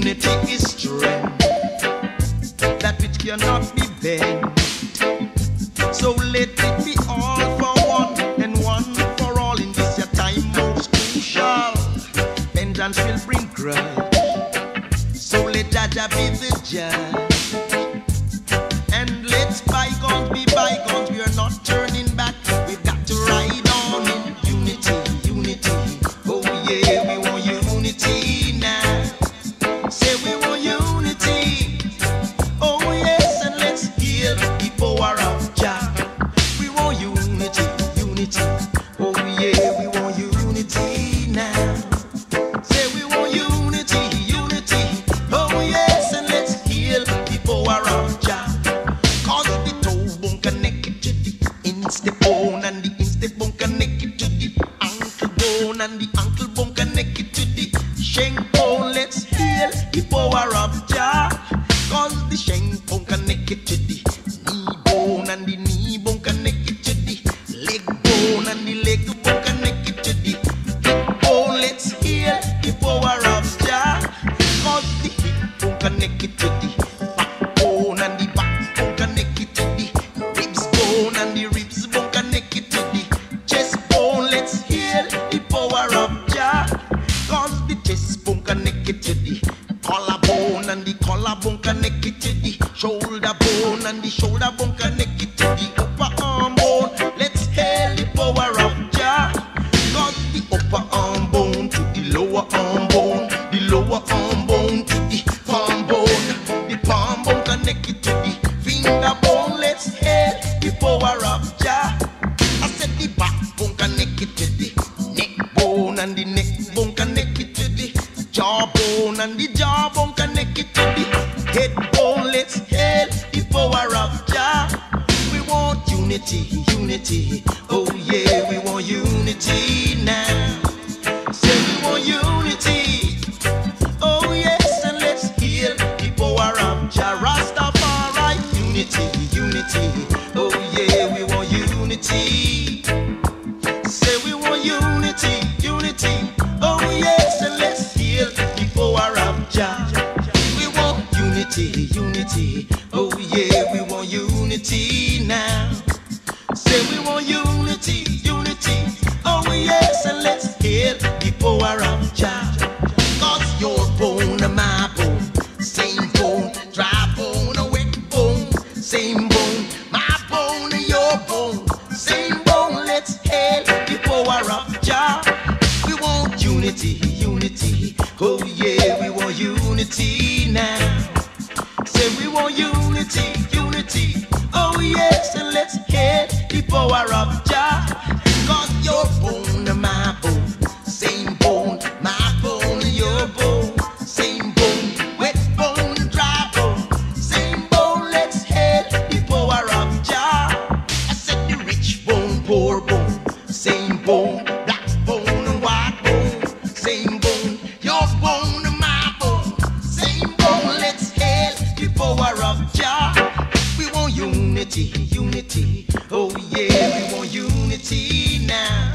Unity is strength, that which cannot be bent. So let it be all for one and one for all in this your time most crucial. Vengeance will bring grudge, so let Jaja be the judge. And let bygones be bygones, we are not turning back. We've got to ride on in unity, unity. Oh yeah, we want unity now. Say we want unity. Oh yes, and let's heal the power of Jah. We want unity, unity. Oh yeah, we want unity now. Say we want unity, unity. Oh yes, and let's heal the power of Jah. Cause the toe bone connected to the instep bone, and the instep bone connected to the ankle bone, and the ankle bone connected to the shank bone. Let's heal the power of Jah. Cause the shank bone connected to the knee bone, and the knee bone connected to the leg bone, and the leg bone connected to the hip bone. Let's heal the power of Jah. Cause the hip bone connected to the backbone, and the backbone connected to the ribs bone, and the ribs bone connected to the chest bone. Let's heal the power of Jah. Cause the chest bone connected to the collarbone, and the collarbone connected to the shoulder bone, and the shoulder bone connected to the upper arm bone. Let's hail the power of Jah. Cause the upper arm bone to the lower arm bone, the lower arm bone to the palm bone connected to the finger bone. Let's hail the power of Jah. I said the backbone connected to the neck bone, and the neck bone connected to the jawbone, and the jawbone connected to the head bone. Let's hail the power of Jah. We want unity, unity. Oh yeah, we want unity now. Say we want unity. Oh yes, and let's heal the power of Jah Rastafari. Unity, unity. Oh yeah, we want unity. Say we want unity, unity. Oh yes, and let's heal the power of Jah. We want unity, unity. Oh yeah, we want unity now. Say we want unity, unity. Oh yes, and let's heal the power of Jah. Cause your bone and my bone, same bone, dry bone, a wet bone, same bone, my bone and your bone, same bone. Let's hail the power of Jah. We want unity, unity. Oh yeah, we want unity now. Say we want unity, unity. Oh yes, and let's hail the power of Jah. Cause your bone and my bone, same bone, my bone and your bone, same bone, wet bone, dry bone, same bone. Let's hail the power of Jah. I said the rich bone, poor bone, same bone, black bone and white bone, same bone, your bone and my bone, same bone. Let's hail the power of Jah. We want unity, unity. Oh yeah, we want unity now.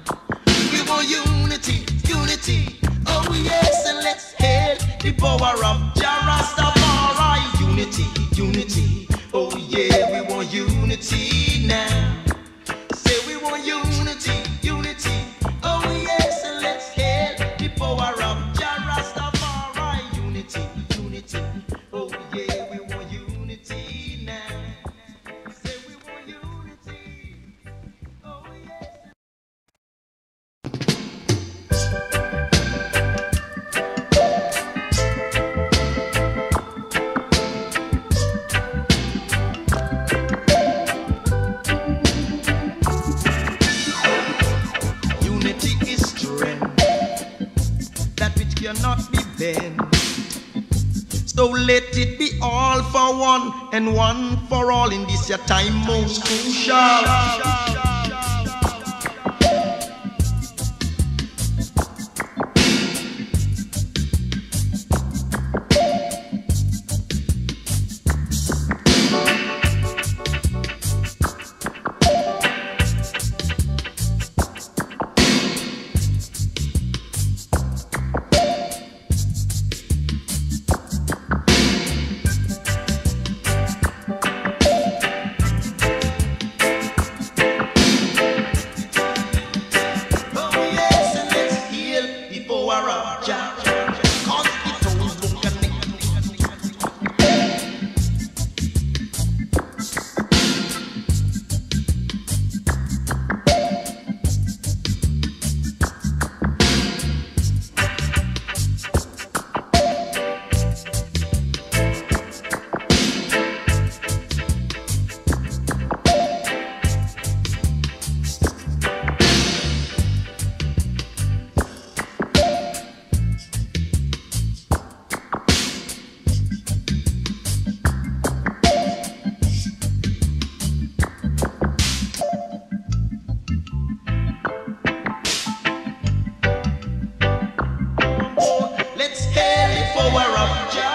We want unity, unity. Oh yes, and let's hail the power of Jah Rastafari. Unity, unity. Oh yeah, we want unity now. Say we want unity, unity. Oh yes, and let's hail the power of Jah Rastafari. Unity, unity. Oh yeah, we want unity now. Say we want unity. Oh yes. Unity is strength, that which cannot be bent. So let it be all for one and one for all in this your time most crucial. power of Jah.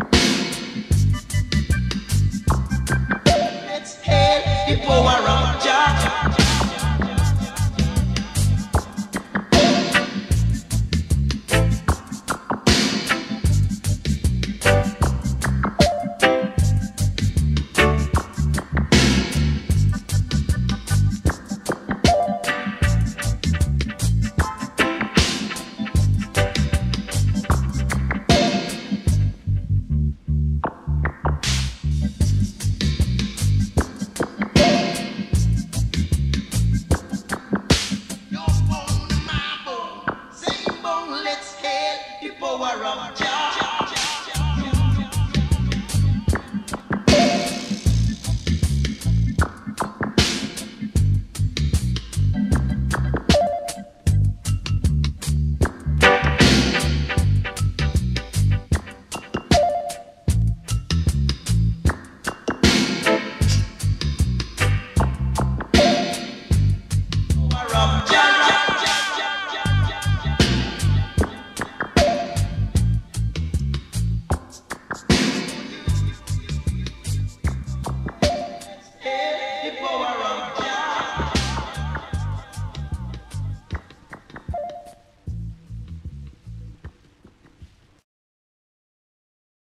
Power of Jah.